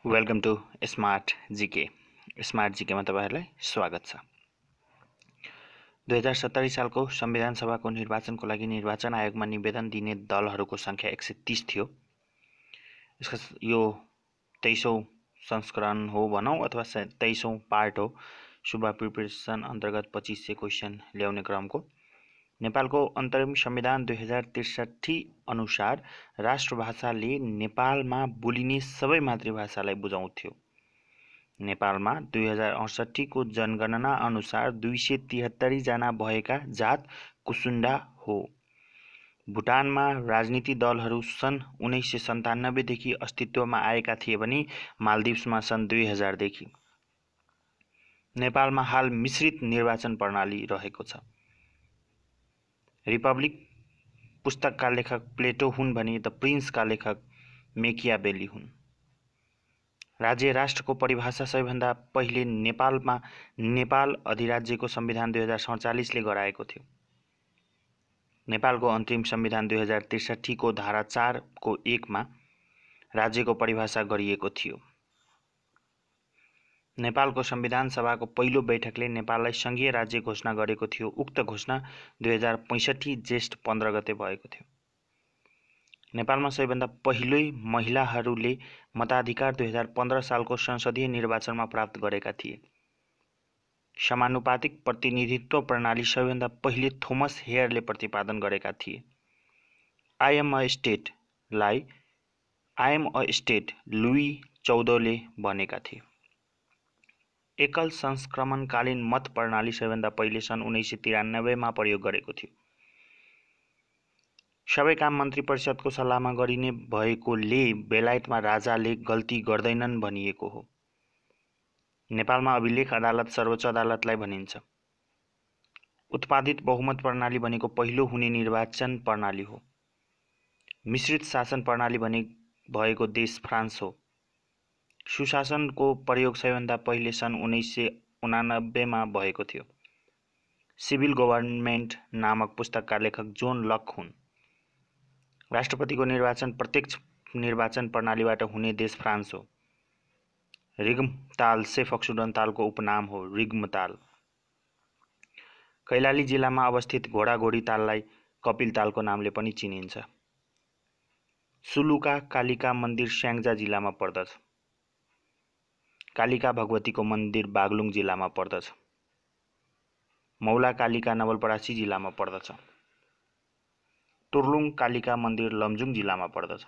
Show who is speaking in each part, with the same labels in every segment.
Speaker 1: Welcome to smart GK. Smart GK में तपाईहरुलाई स्वागत छ। 2070 सालको संविधान सभाको निर्वाचनको लागि निर्वाचन आयोगमा निवेदन दिने दलहरूको संख्या 130 थियो। यसको यो 23औं संस्करण हो भनौं अथवा 23औं पार्ट हो। सुब्बा प्रिपरेसन अन्तर्गत 2500 क्वेशन ल्याउने क्रमको नेपालको अन्तरिम संविधान 2063 अनुसार राष्ट्रभाषाले नेपालमा बोलिने सबै मातृभाषालाई बुझाउँथ्यो। नेपालमा 2068 को जनगणना अनुसार 273 जना भएका जात कुसुन्डा हो। भुटानमा राजनीति दलहरू सन् 1997 देखि अस्तित्वमा आएका थिए भने मालदिप्समा सन् 2000 देखि। नेपालमा हाल मिश्रित निर्वाचन प्रणाली रहेको छ। रिपब्लिक पुस्तकका लेखक प्लेटो हुन् भने द प्रिन्सका लेखक मेकियावेली हुन्। राज्य राष्ट्रको परिभाषा सबैभन्दा पहिले नेपालमा नेपाल अधिराज्यको संविधान 2047 ले गराएको थियो। नेपालको अन्तरिम संविधान 2063 को धारा 4 को 1 मा राज्यको परिभाषा गरिएको थियो। नेपालको संविधान सभाको पहिलो बैठकले नेपाललाई संघीय राज्य घोषणा गरेको थियो। उक्त घोषणा 2065 जेष्ठ 15 गते भएको थियो। नेपालमा सबैभन्दा पहिलो महिलाहरूले मताधिकार 2015 सालको संसदीय निर्वाचनमा प्राप्त गरेका थिए। समानुपातिक प्रतिनिधित्व प्रणाली सबैभन्दा पहिले थोमस हेयरले प्रतिपादन गरेका थिए। आई एम अ स्टेट लुई 14 ले भनेका थिए। एकल संस्करणकालीन मत प्रणाली सबैभन्दा पहिले सन् 1993 मा प्रयोग गरेको थियो। सबै काम मन्त्री परिषदको सल्लाहमा गरिने भएकोले बेलायतमा राजाले गल्ती गर्दैनन् भनिएको हो। नेपालमा अभिलेख अदालत सर्वोच्च अदालतलाई भनिन्छ। उत्पादित बहुमत प्रणाली भनेको पहिलो हुने निर्वाचन प्रणाली हो। मिश्रित शासन प्रणाली भएको देश फ्रान्स हो। सुशासनको प्रयोग सबैभन्दा पहिले सन् 1989 मा भएको थियो। सिभिल गभर्नमेन्ट नामक पुस्तकका लेखक जोन लक हुन्। राष्ट्रपतिको निर्वाचन प्रत्यक्ष निर्वाचन प्रणालीबाट हुने देश फ्रान्स हो। रिग्मताल सेफक्सुडन तालको उपनाम हो। रिग्मताल कैलाली जिल्लामा अवस्थित घोडाघोडी ताललाई कपिल तालको नामले पनि चिनिन्छ। सुलुका कालिका मन्दिर स्याङ्जा जिल्लामा पर्दछ। कालिका भगवतीको मन्दिर बागलुङ जिल्लामा पर्दछ। मौला कालिका नवलपरासी जिल्लामा पर्दछ। तुर्लुङ कालिका मन्दिर लमजुङ जिल्लामा पर्दछ।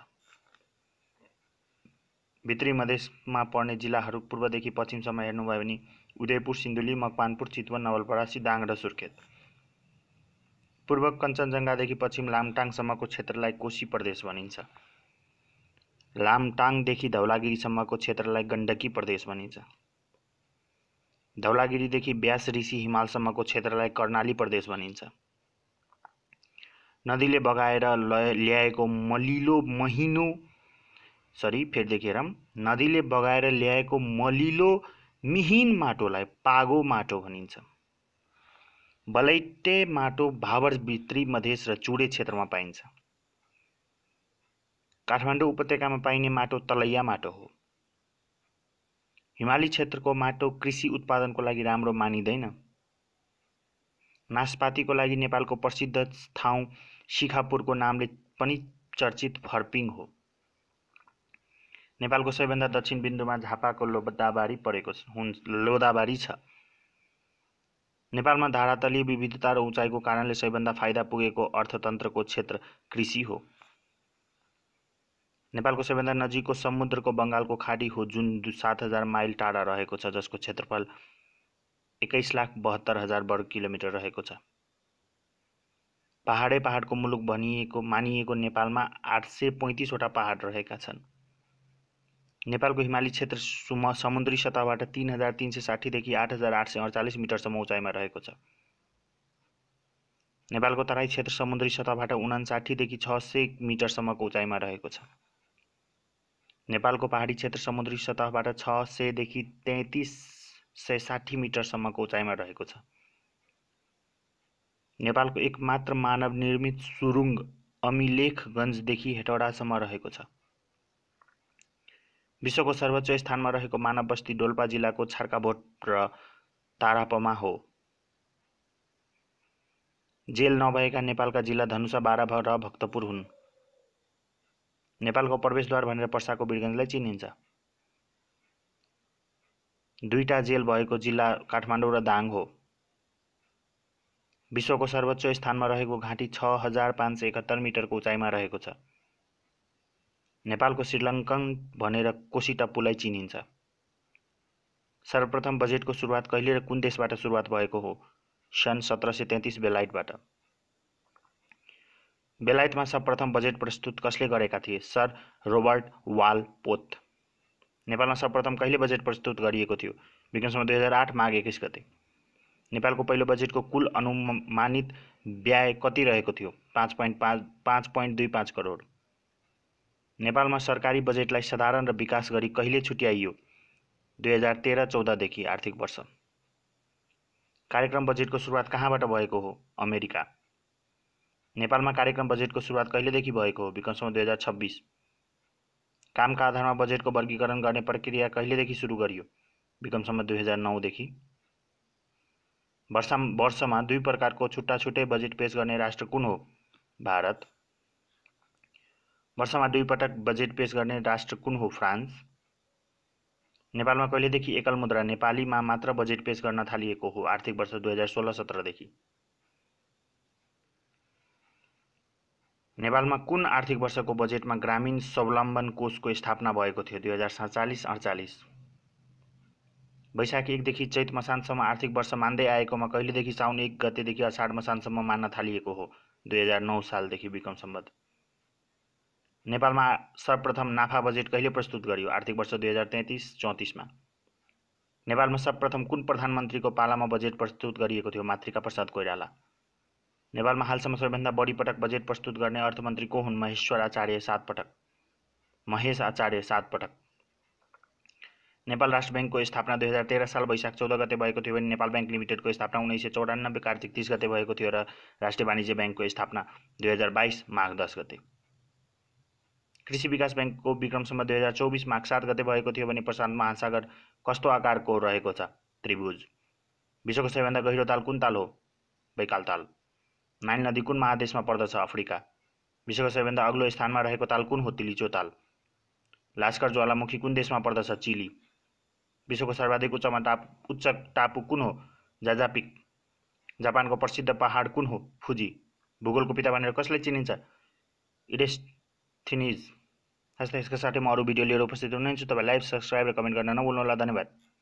Speaker 1: भित्री मधेसमा पर्ने जिल्लाहरू पूर्वदेखि पश्चिमसम्म हेर्नुभयो भने उदयपुर, सिन्धुली, मकवानपुर, चितवन, नवलपरासी, दाङ र सुर्खेत। पूर्व कञ्चनजङ्घादेखि पश्चिम लामटाङसम्मको क्षेत्रलाई कोशी प्रदेश भनिन्छ। लामटाङदेखि धौलागिरीसम्मको क्षेत्रलाई गण्डकी प्रदेश भनिन्छ। धौलागिरीदेखि व्यास ऋषि हिमालसम्मको क्षेत्रलाई कर्णाली प्रदेश भनिन्छ। नदीले बगाएर ल्याएको नदीले बगाएर ल्याएको मलिलो मिहिन माटोलाई पागो माटो भनिन्छ। बलैटे माटो भाबर, भित्री मधेस र चुडे क्षेत्रमा पाइन्छ। काठमाडौँ उपत्यकामा पाइने माटो तलैया माटो हो। हिमाली क्षेत्रको माटो कृषि उत्पादनको लागि राम्रो मानिँदैन। नासपातीको लागि नेपालको प्रसिद्ध ठाउँ शिखापुरको नामले पनि चर्चित फर्पिङ हो। नेपालको सबैभन्दा दक्षिण बिन्दुमा झापाको लोदाबारी छ। नेपालमा धारातलीय विविधता र उचाइको कारणले सबैभन्दा फाइदा पुगेको अर्थतन्त्रको क्षेत्र कृषि हो। नेपालको सबैभन्दा नजिकको समुद्रको बङ्गालको खाडी हो, जुन 7000 माइल टाढा रहेको छ, जसको क्षेत्रफल 21,72,000 वर्ग किलोमिटर रहेको छ। पहाडको मुलुक मानिएको नेपालमा 835 वटा पहाड रहेका छन्। नेपालको हिमाली क्षेत्र समुद्री सतहबाट 3360 देखि 8848 मिटरसम्म उचाइमा रहेको छ। नेपालको तराई क्षेत्र समुद्री सतहबाट 59 देखि 600 मिटरसम्मको उचाइमा रहेको छ। नेपालको पहाडी क्षेत्र समुद्री सतहबाट 600 देखि 3360 मिटरसम्मको उचाइमा रहेको छ। नेपालको एकमात्र मानव निर्मित सुरुङ अमिलेखगञ्जदेखि हेटौडासम्म रहेको छ। विश्वको सर्वोच्च स्थानमा रहेको मानव बस्ती डोल्पा जिल्लाको छार्काभोट र तारापमा हो। जेल नभएका नेपालका जिल्ला धनुषा, बारा र भक्तपुर हुन्। नेपालको प्रवेशद्वार भनेर पर्साको वीरगञ्जलाई चिनिन्छ। दुईटा जेल भएको जिल्ला काठमाडौँ र दाङ हो। विश्वको सर्वोच्च स्थानमा रहेको घाँटी 6571 मिटरको उचाइमा रहेको छ। नेपालको श्रीलङ्कन भनेर कोशी टप्पुलाई चिनिन्छ। सर्वप्रथम बजेटको सुरुवात कहिले र कुन देशबाट सुरुवात भएको हो? सन् 1733 बेलायतबाट। बेलायतमा सर्वप्रथम बजेट प्रस्तुत कसले गरेका थिए? सर रोबर्ट वालपोथ। नेपालमा सर्वप्रथम कहिले बजेट प्रस्तुत गरिएको थियो? विक्रम 2008 माघ 21 गते। नेपालको पहिलो बजेटको कुल अनुमानित व्यय कति रहेको थियो? 5.25 करोड। नेपालमा सरकारी बजेटलाई साधारण र विकास गरी कहिले छुट्याइयो? 2013-14 देखि आर्थिक वर्ष। कार्यक्रम बजेटको सुरुवात कहाँबाट भएको हो? अमेरिका। नेपालमा कार्यक्रम बजेटको सुरुवात कहिलेदेखि भएको हो? विक्रम 2026। कामका आधारमा बजेटको वर्गीकरण गर्ने प्रक्रिया कहिलेदेखि सुरु गरियो? विक्रम 2009 देखि। वर्षमा दुई प्रकारको छुट्टा छुट्टै बजेट पेश गर्ने राष्ट्र कुन हो? भारत। वर्षमा दुई पटक बजेट पेश गर्ने राष्ट्र कुन हो? फ्रान्स। नेपालमा कहिलेदेखि एकल मुद्रा नेपालीमा मात्र बजेट पेश गर्न थालिएको हो? आर्थिक वर्ष 2016-17 देखि। नेपालमा कुन आर्थिक वर्षको बजेटमा ग्रामीण स्वावलम्बन कोषको स्थापना भएको थियो? 2047-48। वैशाख 1 देखि चैत मसान्तसम्म आर्थिक वर्ष मान्दै आएकोमा कहिलेदेखि साउन 1 गतेदेखि अषाढ मसान्तसम्म मान्न थालिएको हो? 2009 सालदेखि विक्रम सम्वत। नेपालमा सर्वप्रथम नाफा बजेट कहिले प्रस्तुत गरियो? आर्थिक वर्ष 2033-34 मा। नेपालमा सर्वप्रथम कुन प्रधानमन्त्रीको पालामा बजेट प्रस्तुत गरिएको थियो? मातृका प्रसाद कोइराला। नेपालमा हालसम्म सबैभन्दा बढी पटक बजेट प्रस्तुत गर्ने अर्थमन्त्री को हुन्? महेश आचार्य 7 पटक। नेपाल राष्ट्र बैंकको स्थापना 2013 साल वैशाख 14 गते भएको थियो भने नेपाल बैंक लिमिटेडको स्थापना 1994 कार्तिक 30 गते भएको थियो र राष्ट्रिय वाणिज्य बैंकको स्थापना 2022 माघ 10 गते। कृषि विकास बैंकको विक्रम सम्वत 2024 माघ 7 गते भएको थियो भने प्रशान्त महासागर कस्तो आकारको रहेको छ? त्रिभुज। विश्वको सबैभन्दा गहिरो ताल कुन ताल हो? बैकाल ताल। नाइल नदी कुन महादेशमा पर्दछ? अफ्रिका। विश्वको सबैभन्दा अग्लो स्थानमा रहेको ताल कुन हो? तिलिचो ताल। लास्कर ज्वालामुखी कुन देशमा पर्दछ? चिली। विश्वको सर्वाधिक उच्च टापु कुन हो? जाजापिक। जापानको प्रसिद्ध पहाड कुन हो? फुजी। भूगोलको पिता भनेर कसलाई चिनिन्छ? इडेस्थेनिज। यसका साथै म अरू भिडियो लिएर उपस्थित हुनेछु। तपाईँ लाइक, सब्स्क्राइब र कमेन्ट गर्न नभुल्नुहोला। धन्यवाद।